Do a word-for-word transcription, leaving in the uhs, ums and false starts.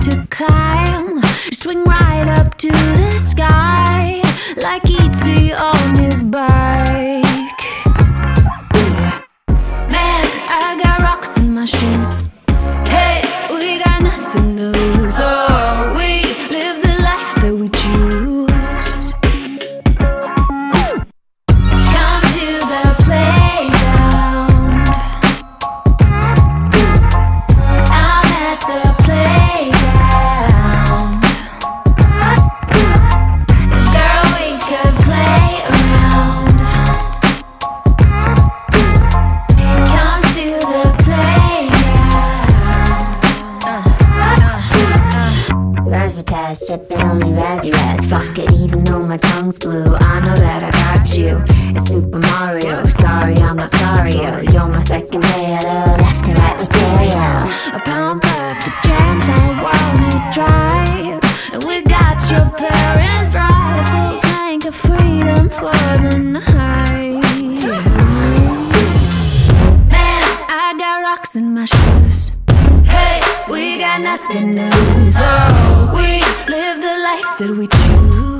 to climb, swing right up to the sky, like E T on his bike. Man, I got rocks in my shoes. Hey, we got nothing to lose. Oh, we live the life that we choose. Come to the playground. I'm at the playground. Girl, we could play around. Come to the playground. Razzmatazz, sipping only Razzie Razz. Fuck it, even though my tongue's blue, I know that I got you. It's Super Mario. Sorry, I'm not sorry, yo. You're my second player, left and right with stereo. A pound puff, the jams I wanna drive, and we got your parents right. A full tank of freedom for the night. Man, I got rocks in my shoes. Hey, we got nothing to lose. Oh, we live the life that we choose.